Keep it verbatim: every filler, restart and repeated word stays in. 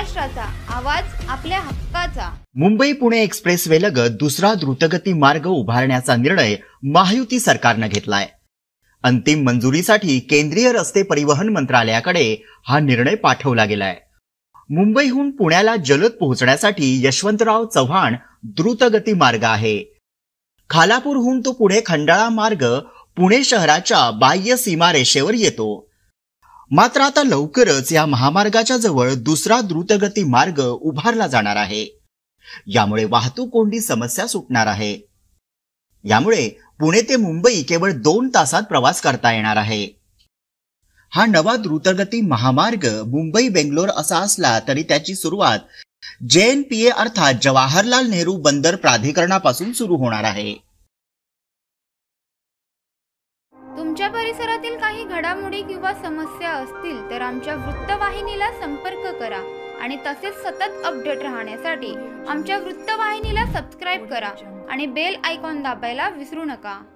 महाराष्ट्राचा आवाज आपल्या हक्काचा। मुंबई पुणे एक्सप्रेसवे लगत दुसरा द्रुतगती मार्ग उभारण्याचा निर्णय महायुती सरकारने घेतलाय। अंतिम मंजुरीसाठी केंद्रीय रस्ते परिवहन मंत्रालयाकडे हा निर्णय पाठवला गेलाय। मुंबईहून पुण्याला जलद पोहोचण्यासाठी यशवंतराव चव्हाण द्रुतगती मार्ग आहे। खालापूरहून तो पुढे खंडाळा मार्ग पुणे शहराच्या बाह्य सीमारेषेवर येतो। मात्र आता लवकरच या महामार्गाच्या जवळ दुसरा द्रुतगती मार्ग उभारला जाणार आहे। यामुळे वाहतूक कोंडी समस्या सुटणार आहे। यामुळे पुणे ते मुंबई केवळ दोन तासात प्रवास करता येणार आहे। हा नवा द्रुतगती महामार्ग मुंबई बेंगलोर असा असला तरी त्याची सुरुवात जे एन पी ए अर्थात जवाहरलाल नेहरू बंदर प्राधिकरणापासून सुरू होणार आहे। तुमच्या परिसरातील काही घडामोडी किंवा समस्या असतील तर आमच्या वृत्तवाहिनीला संपर्क करा आणि तसेच सतत अपडेट राहण्यासाठी आमच्या वृत्तवाहिनीला सबस्क्राइब करा आणि बेल आयकॉन दाबायला विसरू नका।